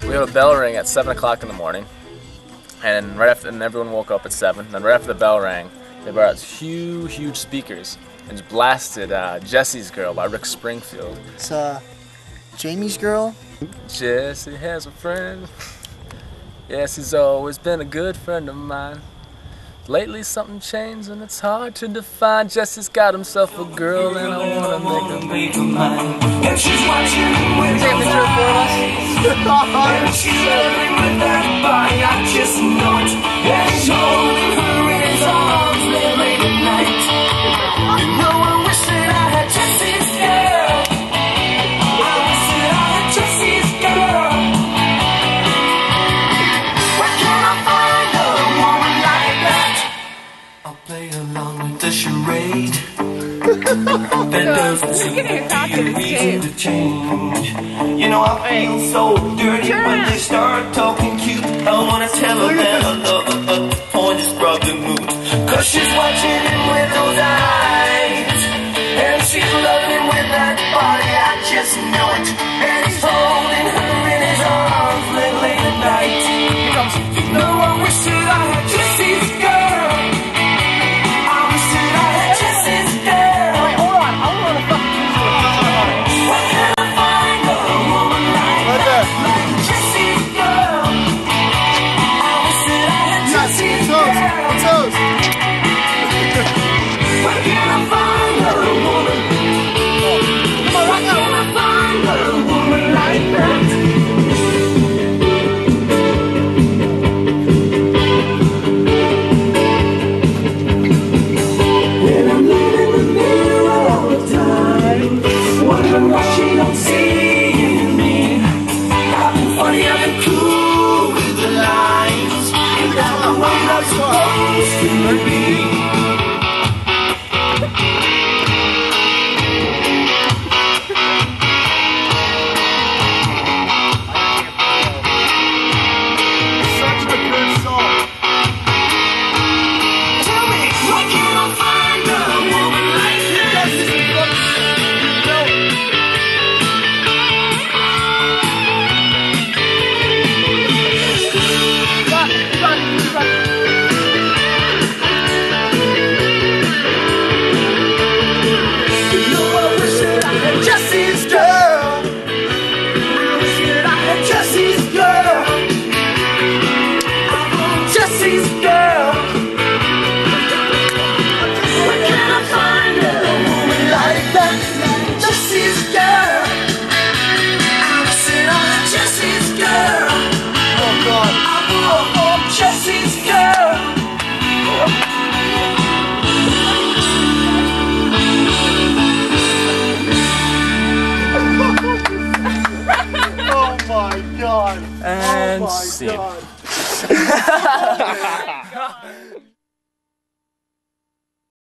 we had a bell ring at 7 o'clock in the morning, and everyone woke up at 7. And then right after the bell rang, they brought out huge speakers and just blasted Jesse's Girl by Rick Springfield. It's Jamie's Girl. Jesse has a friend. Yes, he's always been a good friend of mine. Lately something changed and it's hard to define. Jesse's got himself a girl and I wanna make her mine. And she's watching with those eyes. And she's loving with that body, I just know it. And he's holding her in his arms late at night. You know I wish that I had Jesse's girl. I wish that I had Jesse's girl. Where can I find a woman like that? I'll play along with the charade. That doesn't seem to be a reason to change. You know I feel so dirty when they start talking cute. I wanna tell her that I love her, but the point is probably moot. Cause she's watching him with those eyes, and she's loving him with that body, I just know it. And he's holding her in his arms late at night. You know I wish that I had Jesse's girl. I wish that I had Jesse's girl. Wait, hold on, I wanna fucking use it. Where can I find a woman like that? Like Jesse's girl. I wish that I had Jesse's girl. Where can I find a woman? Where can I find a woman like that? When I'm looking in the mirror all the time, wondering why she don't see me. I've been funny, I've been cool with the lines, and that's the way I'm supposed to be. And oh my scene. God.